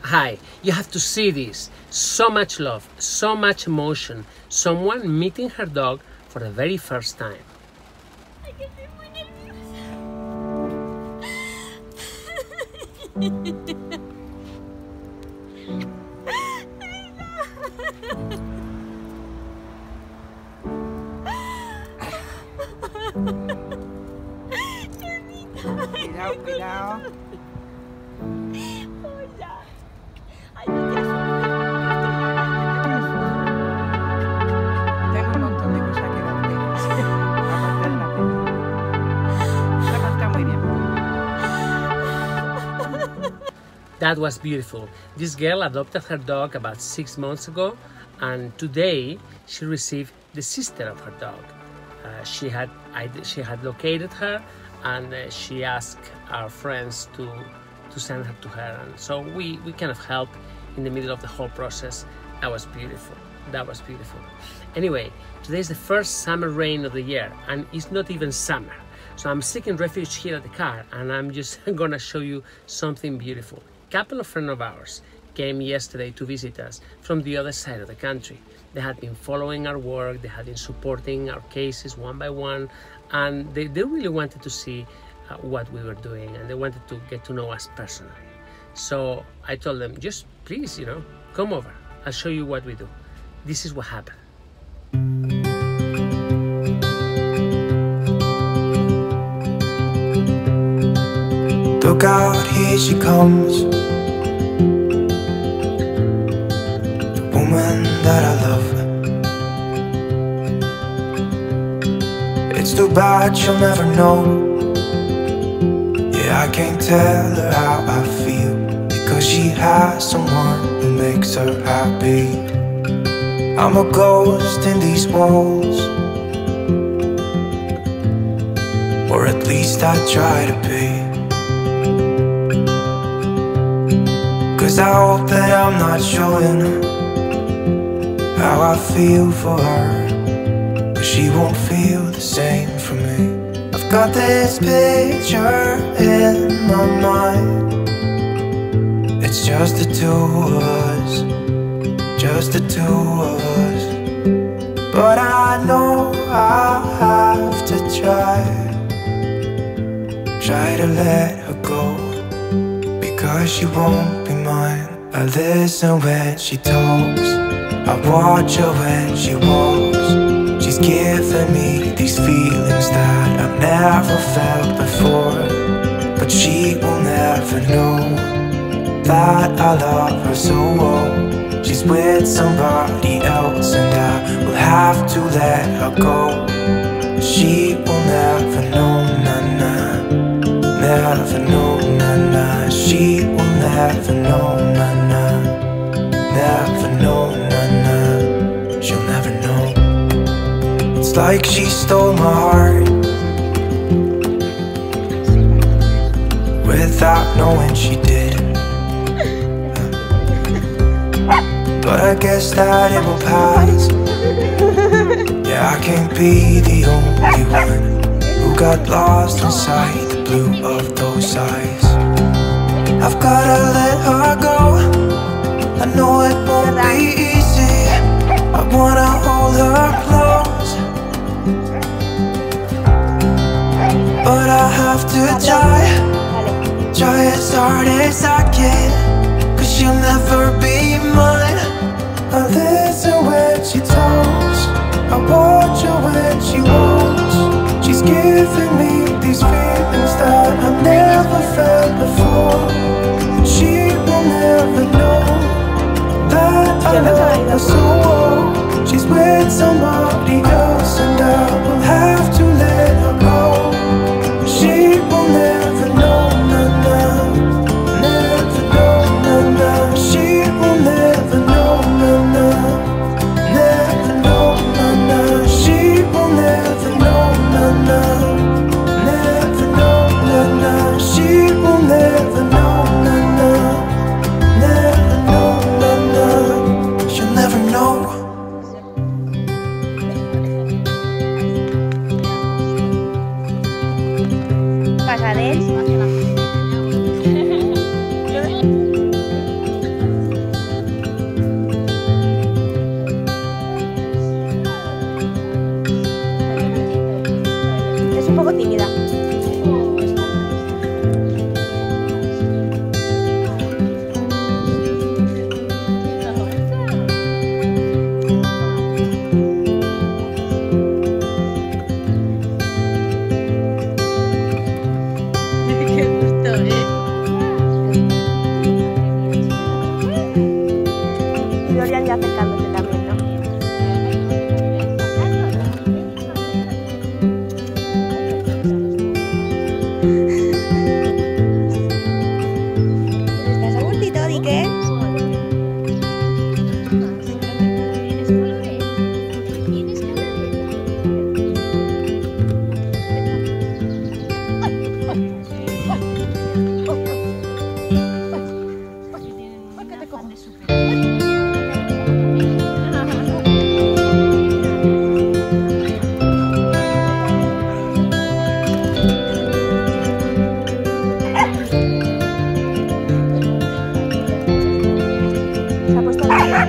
Hi, you have to see this. So much love, so much emotion. Someone meeting her dog for the very first time. Ay, que estoy muy nerviosa. Cuidado, cuidado. Hola. Ay, no te asustes. Tengo un montón de cosas que darte. Aparte de la pena. La canta muy bien. That was beautiful. This girl adopted her dog about 6 months ago, and today she received the sister of her dog. She had located her, and she asked our friends to send her to her, and so we kind of helped in the middle of the whole process. That was beautiful. That was beautiful. Anyway, today is the first summer rain of the year, and it's not even summer. So I'm seeking refuge here at the car, and I'm just gonna show you something beautiful. A couple of friends of ours came yesterday to visit us from the other side of the country. They had been following our work, they had been supporting our cases one by one, and they really wanted to see what we were doing, and they wanted to get to know us personally. So I told them, just please, come over. I'll show you what we do. This is what happened. Look out, here she comes, the woman that I love. It's too bad she'll never know. Yeah, I can't tell her how I feel, because she has someone who makes her happy. I'm a ghost in these walls, or at least I try to be. 'Cause I hope that I'm not showing how I feel for her, but she won't feel the same for me. I've got this picture in my mind. It's just the two of us, just the two of us. But I know I'll have to try to let her go, because she won't be mine. I listen when she talks, I watch her when she walks. She's giving me these feelings that I've never felt before, but she will never know that I love her so well. She's with somebody else, and I will have to let her go. She will never know, nah-nah, never know, nah-nah. She will never know, nah-nah, never know, nah-nah. She'll never know. It's like she stole my heart without knowing she did. But I guess that it will pass. Yeah, I can't be the only one who got lost inside the blue of those eyes. I've gotta let her go. I know it won't be easy. I wanna hold her close, but I have to try as hard as I can, 'cause she'll never be mine. I listen when she talks, I watch her when she walks. She's giving me these feelings that I've never felt before. She will never know that I love her so well. She's with somebody else, and I will have to let her go. She will never know, nah-nah, never know, nah-nah. She will never know, nah-nah, never know, nah-nah. She will never know, nah-nah, never know, nah-nah. She will never know, nah-nah, never know, nah-nah. She'll never know. qué? Se ha puesto la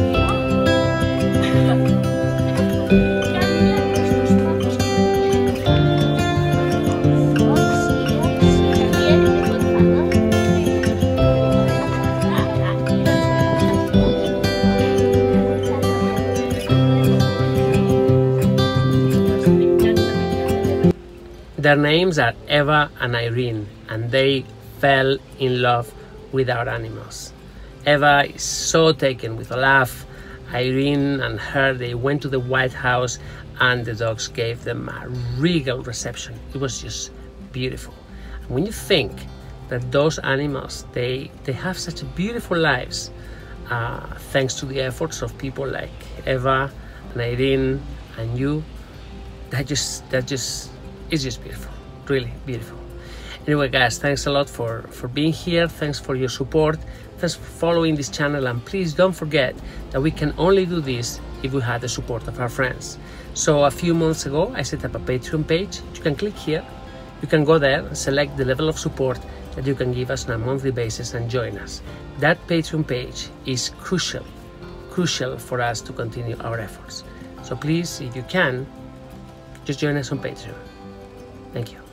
Their names are Eva and Irene, and they fell in love with our animals. Eva is so taken with Olaf. Irene and her, they went to the White House and the dogs gave them a regal reception. It was just beautiful. And when you think that those animals, they have such beautiful lives, thanks to the efforts of people like Eva and Irene and you, it's just beautiful, really beautiful. Anyway guys, thanks a lot for being here. Thanks for your support. Thanks for following this channel, and please don't forget that we can only do this if we have the support of our friends. So a few months ago I set up a Patreon page. You can click here, you can go there and select the level of support that you can give us on a monthly basis and join us. That Patreon page is crucial for us to continue our efforts. So please, if you can, just join us on Patreon. Thank you.